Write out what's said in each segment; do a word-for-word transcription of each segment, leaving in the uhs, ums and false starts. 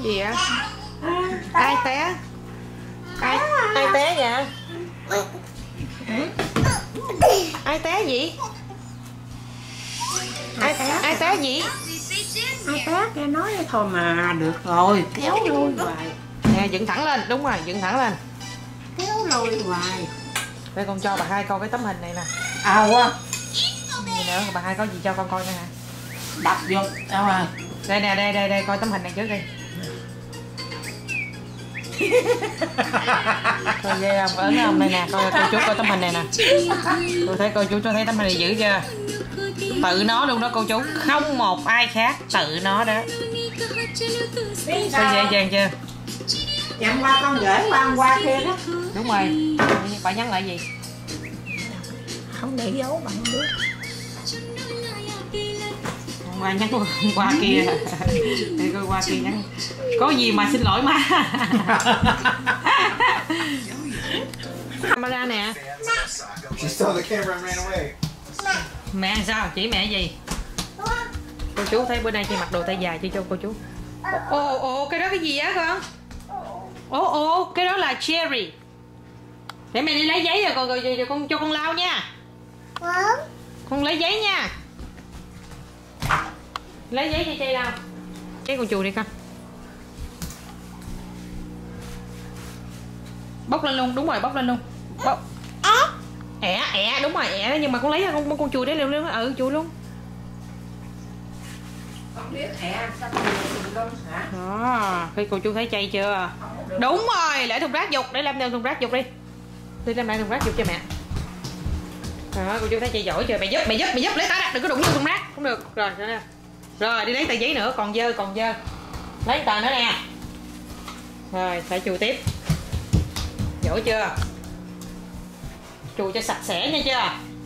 Gì vậy? Ai té? Ai ai té vậy? Ai té gì? Ai ai té gì? Ai té cái nói thôi mà được rồi, kéo lôi hoài. Nè, dựng thẳng lên, đúng rồi, dựng thẳng lên. Kéo lôi hoài. Đây con cho bà hai coi cái tấm hình này nè. À quá. Gì nữa, bà hai có gì cho con coi nè hả? Đập vô, đâu rồi? Đây nè, đây đây đây coi tấm hình này trước đi. Coi ghê không, ớn không? Đây nè, coi cô chú coi tấm hình này nè. Tôi thấy cô chú cho thấy tấm hình này dữ chưa? Tự nó luôn đó cô chú, không một ai khác, tự nó đó. Có dễ dàng chưa? Dặn qua con gửi qua hôm qua kia đó. Đúng rồi. Bà nhắn lại gì? Không để dấu bạn không biết. Hôm qua nhắn hôm qua kia. Để coi qua kia nhắn. Có gì mà xin lỗi má. Camera nè. She saw the camera and ran away. Mẹ sao? Chỉ mẹ gì? Cô chú thấy bữa nay chị mặc đồ tay dài chưa cho cô chú? Ồ ồ cái đó cái gì á con? Ồ ồ cái đó là cherry. Để mẹ đi lấy giấy rồi, rồi, rồi, rồi con cho con lau nha. Con lấy giấy nha. Lấy giấy cho chơi lau. Cái con chùi đi con. Bóc lên luôn, đúng rồi, bóc lên luôn. Bóc. ẻ ẻ đúng rồi ẻ, nhưng mà con lấy con con chùi đấy liền luôn. Ừ chùi luôn. Con biết ẻ sao con luôn hả? Đó, khi cô chú thấy chay chưa? Đúng rồi, để thùng rác dục, để làm thùng rác dục đi. Đi làm lại thùng rác dục cho mẹ. Đó, cô chú thấy chay giỏi chưa? Mày giúp, mày giúp, mày giúp lấy tay ra, đừng có đụng vô thùng rác. Không được. Rồi, rồi. Rồi, đi lấy tờ giấy nữa, còn dơ, còn dơ. Lấy tờ nữa nè. Rồi, phải chùi tiếp. Giỏi chưa? Chùi cho sạch sẽ nha chưa?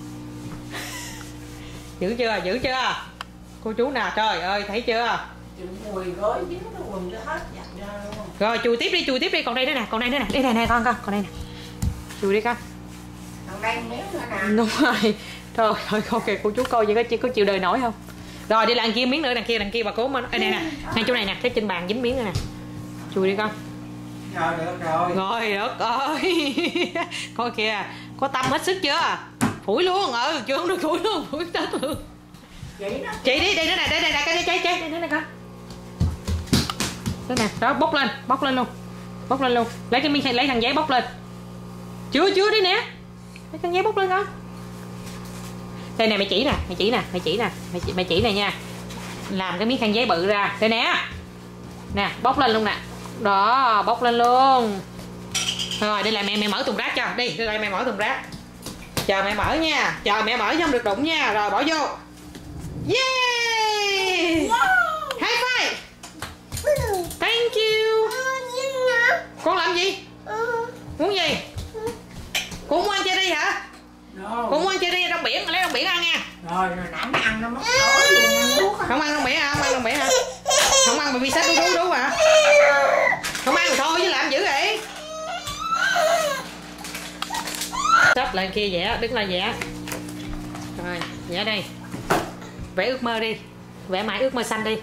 Giữ chưa, giữ chưa? Cô chú nào, trời ơi, thấy chưa? Mùi gói dính cái quần cho hết giặt ra luôn. Rồi chùi tiếp đi, chùi tiếp đi, còn đây nữa nè, còn đây nữa nè, đây này nè con con, còn đây nè. Chùi đi con. Còn đây miếng nữa nè. Đúng rồi. Trời ơi, ok cô chú coi vậy có có chịu đời nổi không? Rồi đi làm kia miếng nữa, đằng kia đằng kia bà cố mà. Đây nè nè, ngay chỗ này nè, cái trên bàn dính miếng nữa nè. Chùi đi con. Rồi được rồi. Rồi đất ơi. Coi kìa, có tâm hết sức chưa? Phủi luôn, ừ, chưa không được phủi luôn, phủi chết luôn. Chị đi, đây nữa nè, đây đây nè, cái trái trái đây nữa nè con. Đó nè, đó bốc lên, bốc lên luôn. Bốc lên luôn. Lấy cái miếng lấy khăn giấy bốc lên. Chưa chưa đi nè. Lấy khăn giấy bốc lên con. Đây nè mày chỉ nè, mày chỉ nè, mày chỉ nè, mày chỉ, mày chỉ này nha. Làm cái miếng khăn giấy bự ra. Đây nè. Nè, bốc lên luôn nè. Đó, bốc lên luôn. Rồi, đây là mẹ mẹ mở thùng rác cho. Đi, đây là mẹ mở thùng rác. Chờ mẹ mở nha. Chờ mẹ mở chứ không được đụng nha. Rồi bỏ vô. Yeah! High five. Thank you. Con làm gì? Muốn gì? Con muốn ăn cherry hả? No. Con muốn ăn cherry trong biển, lấy trong biển ăn nha. Rồi, rồi nãy nó ăn nó mất tối luôn. Không ăn trong biển hả? Không ăn trong biển hả? Không ăn mà vi sách đú đú đú hả? Không ăn thì thôi chứ làm dữ vậy. Sắp lại kia vẽ, đứng lại vẽ. Rồi, vẽ đây. Vẽ ước mơ đi. Vẽ mãi ước mơ xanh đi.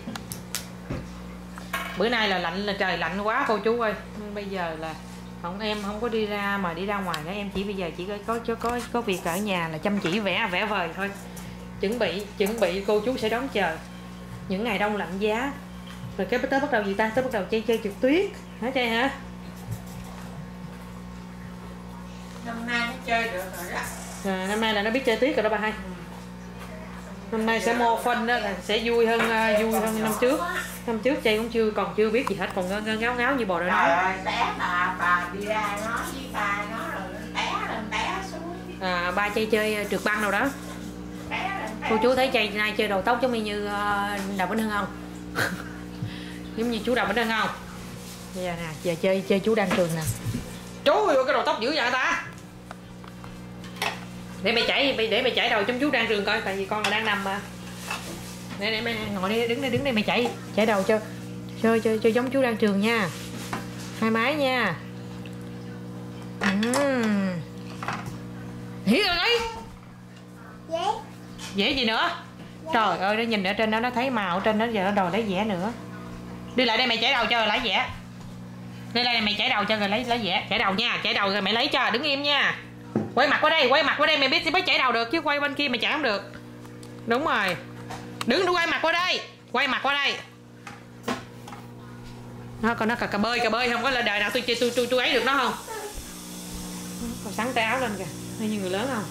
Bữa nay là lạnh, là trời lạnh quá cô chú ơi. Nên bây giờ là không em không có đi ra mà đi ra ngoài nữa, em chỉ bây giờ chỉ có có có có việc ở nhà là chăm chỉ vẽ vẽ vời thôi. Chuẩn bị chuẩn bị cô chú sẽ đón chờ những ngày đông lạnh giá. Rồi cái tới bắt đầu gì ta? Tới bắt đầu chơi chơi trượt tuyết. Hả chơi hả? Năm nay nó chơi được rồi đó. À, năm nay là nó biết chơi tuyết rồi đó bà hai. Năm nay sẽ mua phân đó là sẽ vui hơn uh, vui hơn năm trước. Năm trước chơi cũng chưa còn chưa biết gì hết, còn ngáo ngáo, ngáo như bò đòi nói. Trời ơi, té bà bà đi ra nó với ba nó rồi té lên té xuống. À, ba chơi chơi trượt băng đâu đó. Té lên té. Cô chú thấy chơi nay chơi đầu tóc giống như uh, Đào Vĩnh Hưng không? Giống như chú Đào Vĩnh Hưng không? Bây giờ nè, giờ chơi chơi chú Đan Trường nè. Chú ơi, cái đầu tóc dữ vậy ta? Để mày chảy, để mày chảy đầu trong chú Đan Trường coi, tại vì con là đang nằm mà. Để để mày ngồi đi, đứng đây đứng đây mày chảy, chảy đầu cho cho cho, cho giống chú Đan Trường nha. Hai mái nha. Uhm. Hiểu rồi đấy. Dễ. Dễ gì nữa? Trời ơi, nó nhìn ở trên đó nó thấy màu ở trên đó, giờ nó đòi lấy vẽ nữa. Đi lại đây mày chảy đầu cho rồi lấy dẻ. Đi lại đây mày chảy đầu cho rồi lấy lấy dẻ. Chảy đầu nha, chảy đầu rồi mày lấy cho, đứng im nha. Quay mặt qua đây, quay mặt qua đây mày biết mới chảy đầu được chứ quay bên kia mày chảy không được. Đúng rồi. Đứng quay mặt qua đây, quay mặt qua đây. Nó còn nó cà, cà bơi, cà bơi không có là đời nào tôi tôi tôi tôi ấy được nó không? Còn sắn tay áo lên kìa, hay như người lớn không?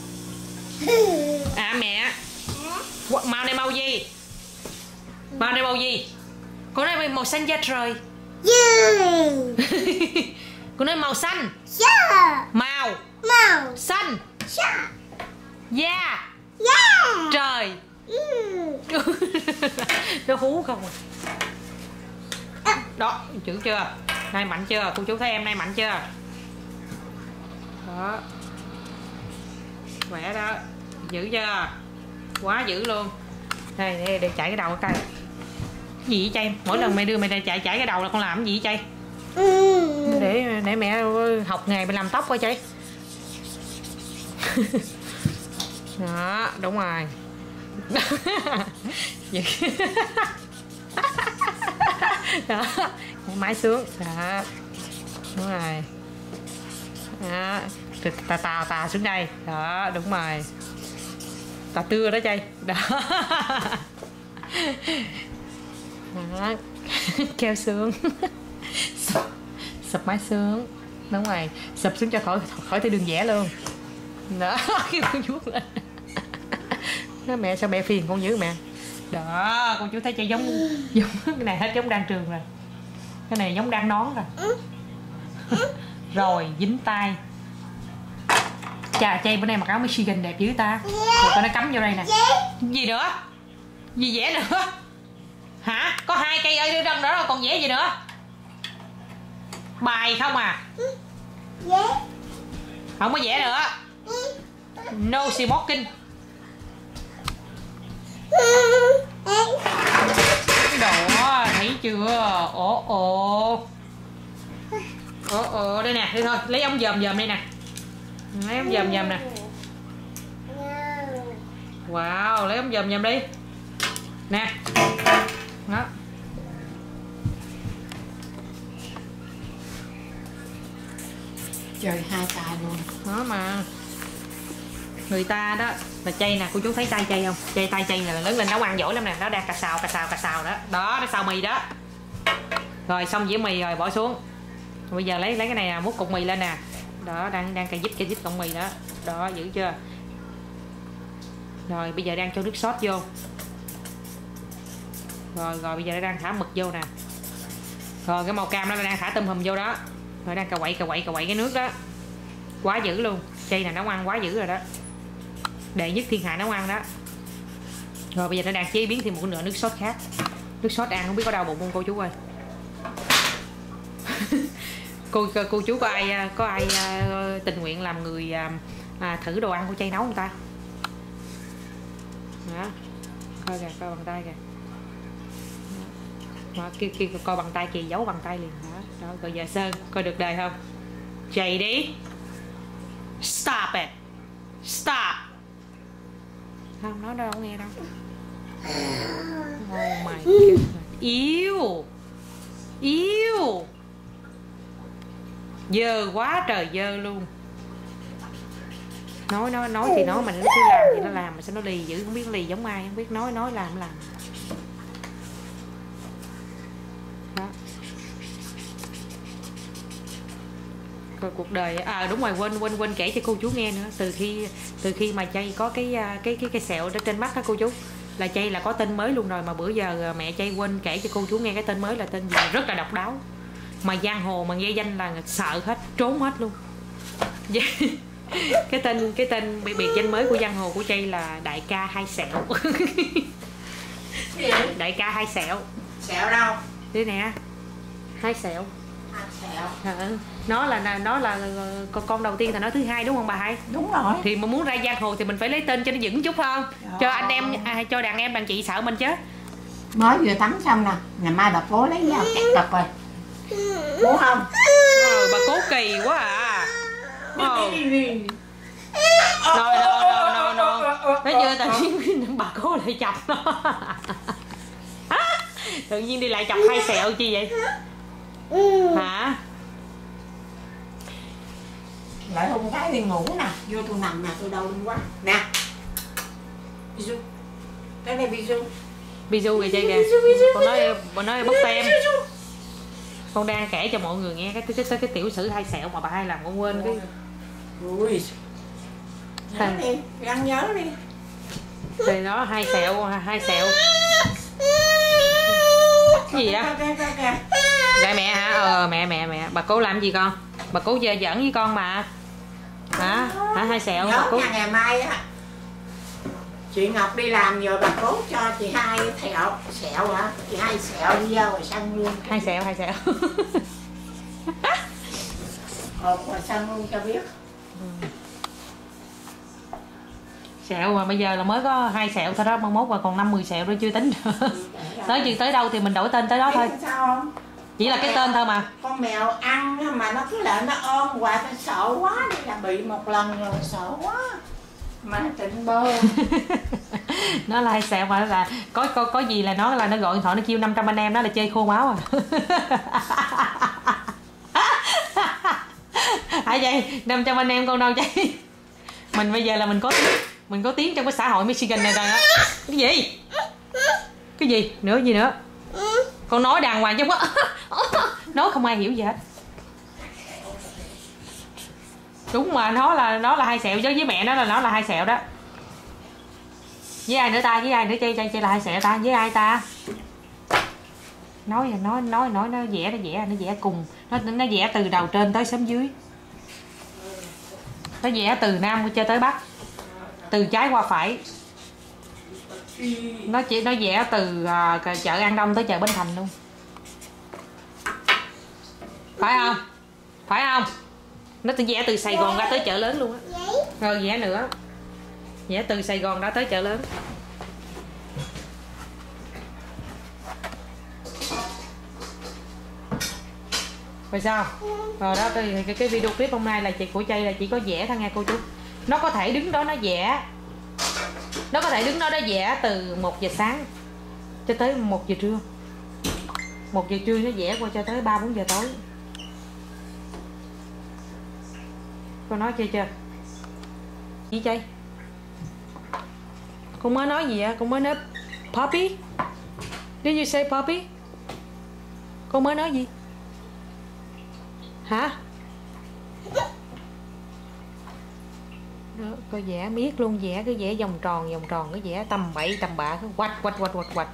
À mẹ, màu này màu gì? Màu này màu gì? Con nói màu xanh da trời. Yeah. Con nói màu xanh. Yeah. Màu. Màu Xanh. yeah. Da. Yeah. Trời. Mm. Nó hú không à? Đó, chữ chưa? Nay mạnh chưa? Cô chú thấy em nay mạnh chưa? Đó. Khỏe đó. Giữ chưa? Quá dữ luôn. Đây, để, để chạy cái đầu coi. Gì vậy Chay? Mỗi lần mày đưa mày chạy chạy cái đầu là con làm cái gì vậy Chay? Mm. Để để mẹ học nghề mày làm tóc coi Chay. Đó, đúng rồi. Đó, máy xuống. Đó. Đúng rồi. Đó, tà tà tà xuống đây. Đó, đúng rồi. Tà tưa đó Chay. Đó. Đó. Kéo xuống. Sụp, sụp máy xuống. Đúng rồi, sụp xuống cho khỏi khỏi tới đường vẽ luôn. Đó, cái con vuốt lên. Nó mẹ sao mẹ phiền con dữ mẹ. Đó, con chú thấy Chay giống giống cái này hết giống đang trường rồi. Cái này giống đang nón rồi. Rồi dính tay. Chà Chay bữa nay mặc áo Michigan đẹp dữ ta. Rồi tao nó cắm vô đây nè. Gì nữa? Gì vẽ nữa? Hả? Có hai cây ở trong đó rồi còn vẽ gì nữa? Bài không à? Không có vẽ nữa. No smoking. Cái đồ thấy chưa? Ồ ồ. Ồ ồ đây nè, đây thôi, lấy ống dòm dòm đây nè. Lấy ống dòm dòm nè. Wow, lấy ống dòm dòm đi. Nè. Đó. Trời hai tay luôn. Đó mà. Người ta đó là Chay nè, cô chú thấy tay Chay không? Chay tay Chay là lớn lên nấu ăn giỏi lắm nè, nó đang cà xào cà xào cà xào đó. Đó, nó xào mì đó. Rồi xong dĩa mì rồi bỏ xuống. Bây giờ lấy lấy cái này nè, múc cục mì lên nè. Đó, đang đang cà dít cà dít cọng mì đó. Đó, giữ chưa? Rồi bây giờ đang cho nước sốt vô. Rồi rồi bây giờ nó đang thả mực vô nè. Rồi cái màu cam nó đang thả tôm hùm vô đó. Rồi đang cà quậy cà quậy cà quậy cái nước đó. Quá dữ luôn. Chay là nấu ăn quá dữ rồi đó. Đệ nhất thiên hạ nấu ăn đó. Rồi bây giờ nó đang chế biến thêm một nửa nước sốt khác. Nước sốt ăn không biết có đau bụng không cô chú ơi. cô cô chú có ai có ai tình nguyện làm người à, thử đồ ăn của Chay nấu không ta? Đó. Coi kìa, coi bằng tay kìa. Đó, kêu, kêu coi bằng tay kìa, giấu bằng tay liền. Đó, đó rồi giờ Sơn coi được đời không? Chay đi. Stop it. Stop. Không, nói đâu không nghe đâu. Oh my god. Yêu. Yêu. Dơ quá trời dơ luôn. Nói nói nói thì nói mà nó cứ làm thì nó làm mà sao nó lì dữ, không biết lì giống ai, không biết nói nói làm làm. Đó. Coi cuộc đời à đúng rồi, quên quên quên kể cho cô chú nghe nữa. Từ khi từ khi mà Chay có cái cái cái cái sẹo trên mắt đó cô chú, là Chay là có tên mới luôn rồi, mà bữa giờ mẹ Chay quên kể cho cô chú nghe cái tên mới là tên gì, rất là độc đáo. Mà giang hồ mà nghe danh là sợ hết, trốn hết luôn. cái tên cái tên biệt biệt danh mới của giang hồ của Chay là đại ca hai sẹo. Đại ca hai sẹo. Sẹo đâu? Đây nè, hai sẹo. Hai sẹo. À, nó là nó là con con đầu tiên là nó thứ hai đúng không bà hai? Đúng rồi. Thì mà muốn ra giang hồ thì mình phải lấy tên cho nó vững chút không? Đó. Cho anh em à, cho đàn em đàn chị sợ mình chứ. Mới vừa tắm xong nè, ngày mai bà cố lấy dao cắt cật rồi. Muốn không? Ờ, bà cố kỳ quá à. Ờ. Rồi rồi rồi rồi rồi. Thấy chưa, tự nhiên bà cố lại chọc nó. Tự nhiên đi lại chọc hai sẹo chi vậy hả? Lại hôn cái đi ngủ nè, vô tôi nằm nè, tôi đau lưng quá nè. Bisu, cái này Bisu. Bisu kìa chơi kìa. Con nói con nói bóc tem. Con đang kể cho mọi người nghe cái cái cái, cái tiểu sử hai sẹo mà bà hai làm con quên cái. Ui. Nhớ đi, răng nhớ đi. Thì đó hai sẹo hai sẹo. Cái gì á? Dạ mẹ hả? Ờ mẹ mẹ mẹ. Bà cố làm gì con? Bà cố giỡn với con mà. Hả? Hả hai sẹo? Nhớ cố... ngày mai á. Chị Ngọc đi làm rồi bà cố cho chị hai thẹo sẹo hả? Chị hai sẹo đi ra ngoài sân luôn. Hai sẹo hai sẹo. Hộp ngoài sân luôn cho biết. Ừ. Sẹo mà bây giờ là mới có hai sẹo thôi đó, mai mốt mà còn năm mười sẹo đó chưa tính. Tới chừng tới đâu thì mình đổi tên tới đó thôi. Sao không? Chỉ là cái tên thôi mà. Con mèo ăn mà nó cứ lại nó ôm hoài, tôi sợ quá, đi là bị một lần rồi sợ quá. Mà tỉnh bơ. Nó là hai sẹo mà là có có có gì là nó là nó gọi điện thoại nó kêu năm trăm anh em đó là chơi khô máu à. Hả vậy? năm trăm anh em con đâu chơi. Mình bây giờ là mình có mình có tiếng trong cái xã hội Michigan này rồi đó. Cái gì? Cái gì? Nữa gì nữa? Con nói đàng hoàng chứ không có. Nói không ai hiểu gì hết. Đúng mà, nó là nó là hai sẹo chứ với mẹ nó là nó là hai sẹo đó. Với ai nữa ta? Với ai nữa chơi chơi chơi là hai sẹo ta? Với ai ta? Nói nói nói nói nó vẽ nó vẽ nó vẽ cùng, nó nó vẽ từ đầu trên tới xóm dưới. Nó vẽ từ nam cho tới bắc, từ trái qua phải. Nó chỉ nó vẽ từ uh, chợ An Đông tới chợ Bến Thành luôn. Phải không? Phải không? Nó vẽ từ Sài Gòn ra tới chợ lớn luôn á. Rồi vẽ nữa. Vẽ từ Sài Gòn ra tới chợ lớn. Rồi sao? Rồi đó, cái, cái video clip hôm nay là chị của Chay là chỉ có vẽ thôi nha cô chú. Nó có thể đứng đó nó vẽ. Nó có thể đứng đó nó vẽ từ một giờ sáng cho tới một giờ trưa. một giờ trưa nó vẽ qua cho tới ba bốn giờ tối. Cô nói chưa chưa? Gì Chay? Con mới nói gì á? Con mới nói Poppy? Did you say Poppy? Con mới nói gì? Hả? Đó, cô vẽ miết luôn, vẽ cứ vẽ vòng tròn vòng tròn, cứ vẽ tầm bậy tầm bạ, cứ quạch quạch quạch quạch quạch.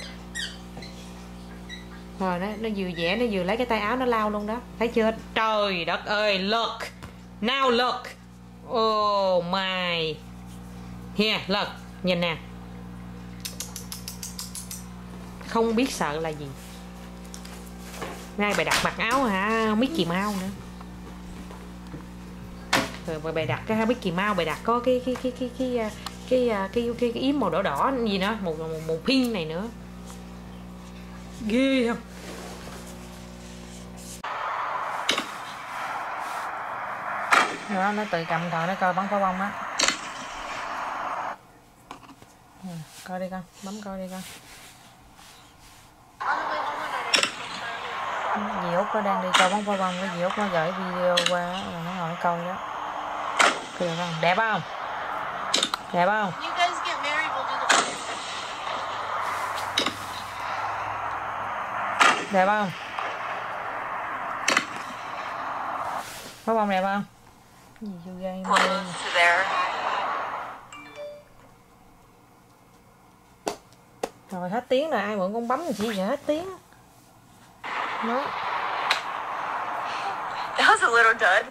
Rồi nó nó vừa vẽ nó vừa lấy cái tay áo nó lao luôn đó, thấy chưa? Trời đất ơi, look, now look, oh my, here look, nhìn nè, không biết sợ là gì. Nay bài đặt mặc áo hả Mickey Mouse nữa. Rồi bài đặt cái Mickey Mouse, bài đặt có cái cái cái cái cái cái cái cái, cái, cái, cái yếm màu đỏ đỏ gì nữa, một một, một pin này nữa. Ghê không? Đó, nó tự cầm thôi, nó coi bắn pháo bông á. Coi đi con, bấm coi đi con. Dì Út nó đang đi coi bắn pháo bông, cái dì Út nó gửi video qua rồi nó ngồi nó coi đó. Kìa con, đẹp không? Đẹp không? Đẹp không? Pháo bông đẹp không? Gì vô gai mê. Rồi hết tiếng rồi, ai mượn con bấm thì chỉ giờ hết tiếng. Nó. That was a little good.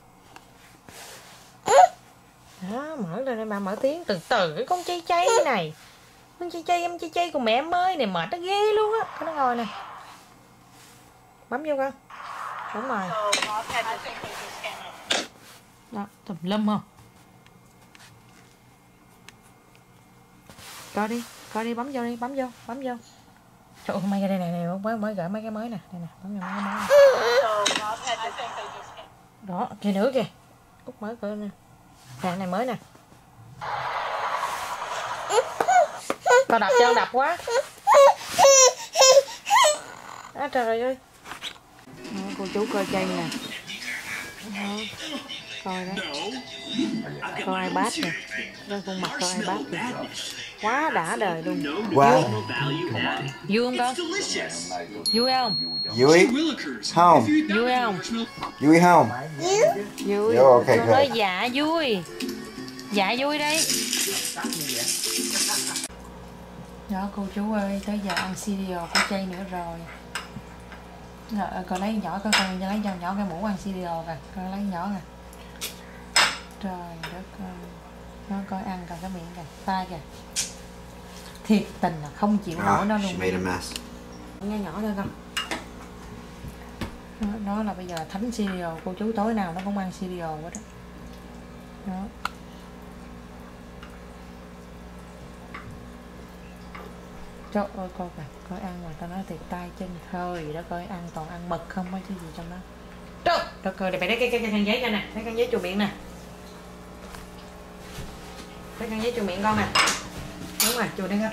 Đó, mở lên đây bà mở tiếng từ từ cái con chay chay này. Con chay chay em chay chay của mẹ em ơi này mệt nó ghê luôn á. Nó ngồi nè. Bấm vô con. Đúng rồi. Đó, tùm lum không? Coi đi, coi đi, bấm vô đi, bấm vô, bấm vô. Trời ơi, mấy cái đây này này mới mới gửi mấy cái mới nè, đây nè, bấm vô mấy cái mới. Đó, kia nữa kìa. Út mới coi nè. Nè, này mới nè. Tao đập cho tao đập quá. Á trời ơi. Đó, cô chú coi chay nè. Đó. Coi đó. Coi iPad nè. Cái khuôn mặt coi iPad nè. Quá đã đời luôn. Wow. Vui không con? Vui không? Yui? Home. Vui không? Yui home. Vui. Yo, okay, Con good. nói dạ vui. Dạ vui đi. Đó cô chú ơi, tới giờ ăn cereal của chay nữa rồi. Rồi, con lấy nhỏ con con lấy cho nhỏ cái mũ ăn cereal kìa, con lấy nhỏ nè. Trời đất ơi. Nó coi ăn coi cái miệng kìa, tay kìa. Thiệt tình là không chịu nổi nó Ah, she luôn. made a mess. Nhỏ nhỏ thôi con. Đó, đó là bây giờ thánh cereal, cô chú tối nào nó cũng ăn cereal hết đó. Đó. Trời ơi coi kìa, coi ăn mà tao nói thiệt tay chân khơi đó, coi ăn toàn ăn mực không có cái gì trong đó. Trời đất ơi, để phải lấy cái cái, cái khăn giấy ra nè, lấy khăn giấy chùi miệng nè. Lấy khăn giấy chùi miệng con nè. Đúng rồi, chùi đi con.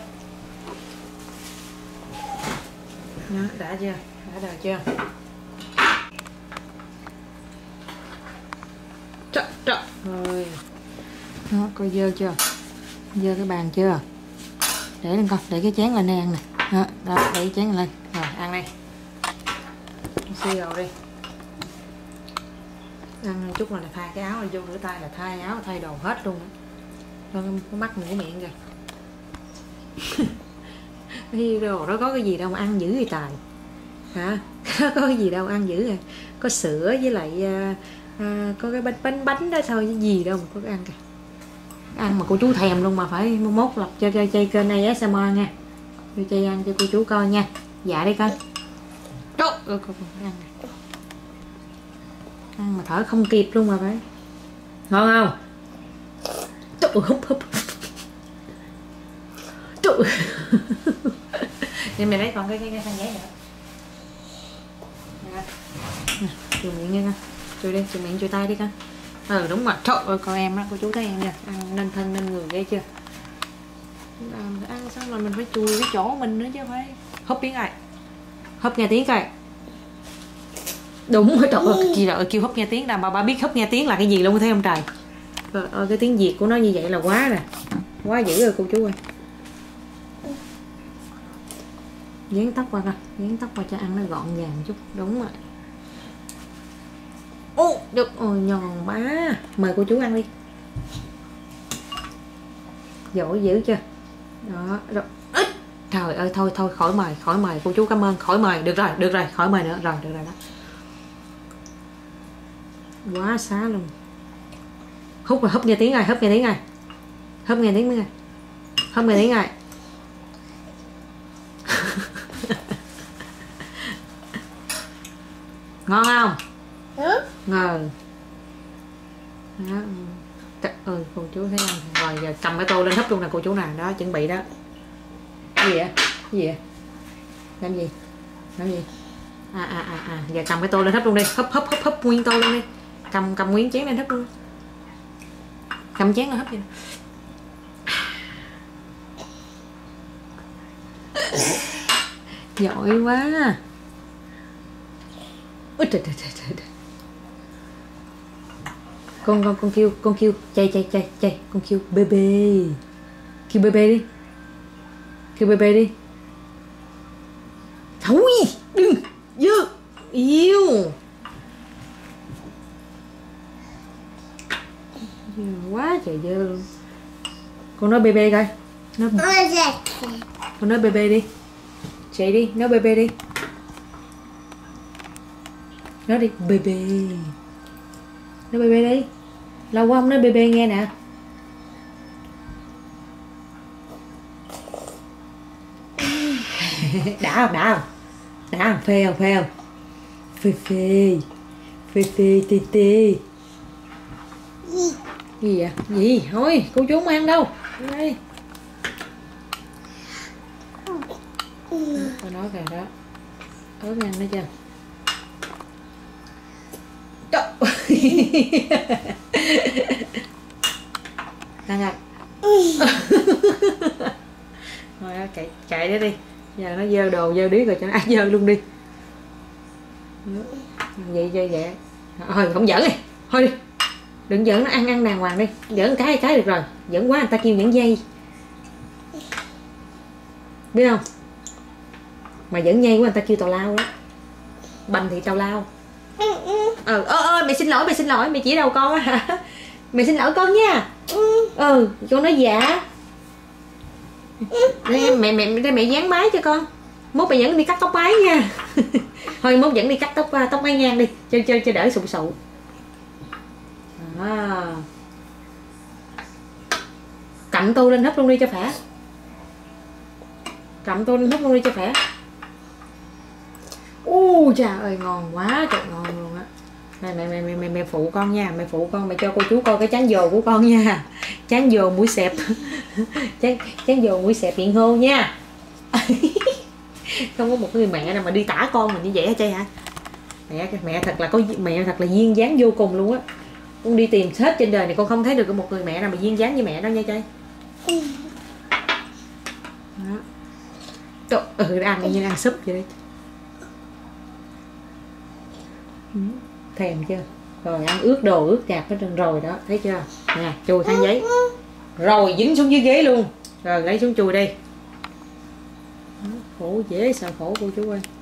Đó, đã chưa? Đã đời chưa? Trời trời ơi. Đó, coi dơ chưa? Dơ cái bàn chưa? Để lên con, để cái chén lên đây ăn nè. Đó, đó, để cái chén lên. Rồi, ăn đây. Xì rồi đi. Ăn chút là thay cái áo, vô rửa tay là thay áo, thay đồ hết luôn. Con có mắt mũi miệng kìa. Cái đồ đó có cái gì đâu mà ăn dữ vậy Tài. Hả? Có cái gì đâu ăn dữ rồi. Có sữa với lại à, à, có cái bánh bánh bánh đó thôi, cái gì đâu mà có cái ăn kìa. Ăn mà cô chú thèm luôn mà phải mốt lập cho cho chơi kênh a ét em rờ nha. Cho chơi ăn cho cô chú coi nha. Dạ đi con. Trời ơi, con ăn nè. Ăn mà thở không kịp luôn mà phải. Ngon không? Trời ơi, húp húp. Trời ơi. Nên mày lấy còn cái cái cái khăn giấy nữa. Nè, chùi miệng nha con. Chùi đi, chùi miệng chùi tay đi con. Ừ đúng rồi, trời ơi con em đó, cô chú thấy em nha, ăn nên thân nên người ghê chưa. À, ăn xong rồi mình phải chùi cái chỗ mình nữa chứ phải. Húp tiếng ai? Húp nghe tiếng coi. Đúng rồi, trời ơi, chị đợi kêu húp nghe tiếng nào mà bà biết húp nghe tiếng là cái gì luôn thấy không trời. Trời ơi, cái tiếng Việt của nó như vậy là quá nè. Quá dữ rồi cô chú ơi. Dán tóc qua coi, dán tóc qua cho ăn nó gọn gàng chút, đúng rồi. Ô, được, ôi nhòn bá. Mời cô chú ăn đi. Giỏi dữ chưa? Đó, rồi. Trời ơi, thôi thôi, khỏi mời, khỏi mời, cô chú cảm ơn, khỏi mời, được rồi, được rồi, khỏi mời nữa, rồi, được rồi đó. Quá xá luôn. Hút rồi, húp nghe tiếng rồi, húp nghe tiếng rồi. Húp nghe tiếng rồi. Húp nghe tiếng rồi. Ngon không? Ừ. Ngon. Đó. Trời ơi, cô chú thấy không? Rồi giờ cầm cái tô lên hấp luôn nè cô chú nè, đó chuẩn bị đó. Cái gì vậy? Cái gì vậy? Làm gì? Làm gì? À à à à, giờ cầm cái tô lên hấp luôn đi, hấp hấp hấp hấp nguyên tô luôn đi. Cầm cầm nguyên chén lên hấp luôn. Cầm chén lên hấp đi. Giỏi quá. Ôi trời trời trời trời. Con con con kêu con kêu chay chay chay chay, con kêu bê bê. Kêu bê bê đi. Kêu bê bê đi. Thôi, đừng. Dơ. Yêu. Dơ quá trời dơ luôn. Con nói bê bê coi. Nói con nói bê bê đi. Chạy đi, nói bê bê đi. Nói đi, bê bê. Nói bê bê đi. Lâu quá không nói bê bê nghe nè. Đã không, đã không? Đã không, phê không, phê không? Phê phê. Phê phê tê tê. Gì vậy? Gì? Thôi, cô chú không ăn đâu. Đây. Tôi nói kìa đó. Ớt ăn đó chưa? Ăn rồi. Rồi chạy chạy đó đi. Giờ nó dơ đồ dơ điếc rồi cho nó ăn dơ luôn đi. Vậy vậy vậy. Thôi không giỡn đi. Thôi đi. Đừng giỡn, nó ăn ăn đàng hoàng đi. Giỡn cái cái được rồi. Giỡn quá người ta kêu những dây. Biết không? Mà giỡn nhây quá người ta kêu tào lao đó. Bành thì tào lao. Ờ ơ ơ mẹ xin lỗi, mẹ xin lỗi, mẹ chỉ đầu con á hả? Mẹ xin lỗi con nha. Ừ, con nói dạ. Đây, mẹ mẹ đây mẹ dán mái cho con. Mốt mẹ dẫn đi cắt tóc mái nha. Thôi mốt dẫn đi cắt tóc tóc mái ngang đi, cho cho cho đỡ sụ sụ. À. Cầm tô lên hấp luôn đi cho khỏe. Cầm tô lên hấp luôn đi cho khỏe. U trời ơi ngon quá trời ngon luôn á. Mẹ mẹ mẹ mẹ mẹ phụ con nha, mẹ phụ con, mẹ cho cô chú coi cái chán dồ của con nha. Chán dồ mũi xẹp. chán chán dồ mũi xẹp miệng hô nha. Không có một người mẹ nào mà đi tả con mình như vậy hả Chay hả? Mẹ mẹ thật là có mẹ thật là duyên dáng vô cùng luôn á. Con đi tìm hết trên đời này con không thấy được một người mẹ nào mà duyên dáng như mẹ đâu nha Chay. Đó. Ừ ăn như ăn súp vậy đấy. Thèm chưa? Rồi ăn ướt đồ ướt gạt hết trơn rồi đó, thấy chưa? Nè, chùi khăn giấy. Rồi dính xuống dưới ghế luôn. Rồi lấy xuống chùi đi. Khổ dễ sao khổ cô chú ơi.